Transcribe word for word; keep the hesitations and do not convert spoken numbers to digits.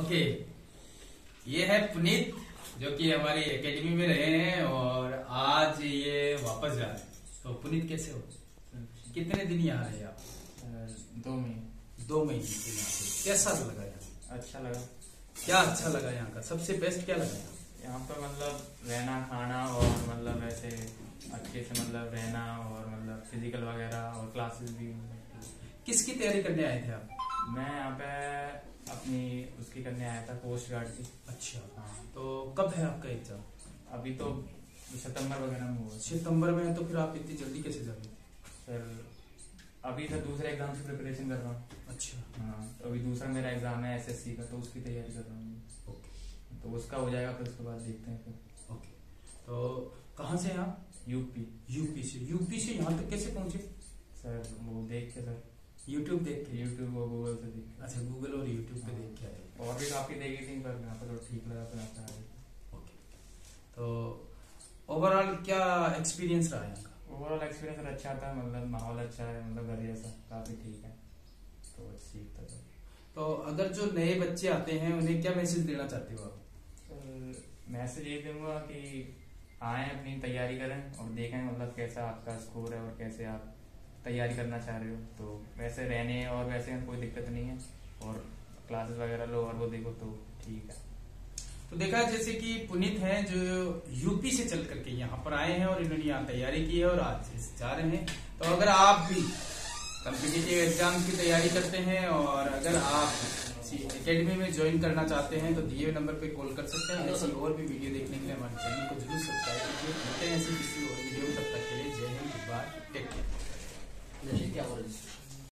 Okay, ये है पुनीत जो कि हमारी एकेडमी में रहे हैं और आज ये वापस जा रहे हैं। तो पुनीत कैसे हो? कितने दिन यहाँ रहे आप? दो महीने दो महीने के यहाँ पे कैसा लगा यहाँ? अच्छा लगा। क्या अच्छा लगा यहाँ का? सबसे बेस्ट क्या लगा यहाँ? यहाँ पर मतलब रहना खाना और मतलब ऐसे अच्छे से मतलब रहना और मतलब फिजिकल वगैरह और क्लासेस भी। किसकी तैयारी करने आए थे आप? मैं यहाँ पे अपनी उसकी करने आया था, कोस्ट गार्ड की। अच्छा, हाँ। तो कब है आपका एग्जाम? अभी तो सितंबर वगैरह में हुआ। सितंबर में है तो फिर आप इतनी जल्दी कैसे जा रहे हो? सर अभी तो दूसरे एग्जाम की प्रिपरेशन कर रहा हूँ। अच्छा, हाँ, तो अभी दूसरा मेरा एग्जाम है एसएससी का, तो उसकी तैयारी कर रहा हूँ। ओके। तो उसका हो जाएगा, फिर उसके बाद देखते हैं फिर। ओके, तो कहाँ से हैं आप? यूपी। यूपी से? यूपी से यहाँ तक कैसे पहुँचे? सर वो देख के, सर यूट्यूब देख के? यूट्यूब और गूगल से देख के। अच्छा, गूगल और यूट्यूब पे देख के आए। और भी काफी देखी थी, पर यहाँ पर तो ठीक लगा तो यहाँ पे आ गए। ओके, तो ओवरऑल क्या एक्सपीरियंस रहा है यहाँ का? ओवरऑल एक्सपीरियंस अच्छा था, मतलब माहौल अच्छा है, मतलब घर जैसा काफी ठीक है, तो ठीक था सर। तो अगर जो नए बच्चे आते हैं उन्हें क्या मैसेज देना चाहते हो आप? मैसेज ये दूंगा कि आए अपनी तैयारी करें और देखें मतलब कैसा आपका स्कोर है और कैसे आप तैयारी करना चाह रहे हो। तो वैसे रहने और वैसे कोई दिक्कत नहीं है, और क्लासेस वगैरह लो और वो देखो तो ठीक है। तो देखा जैसे कि पुनीत हैं जो यूपी से चल करके यहाँ पर आए हैं और इन्होंने यहाँ तैयारी की है और आज जा रहे हैं। तो अगर आप भी कॉम्पिटिटिव एग्जाम की तैयारी करते हैं और अगर आप एकेडमी में ज्वाइन करना चाहते हैं तो दिए हुए नंबर पे कॉल कर सकते हैं। ऐसी और भी वीडियो देखने के लिए हमारे चैनल को जरूर सब्सक्राइब कीजिए। मिलते हैं ऐसी किसी और वीडियो, तब तक के लिए जय हिंद, बाय, टेक केयर। क्या बोल रहे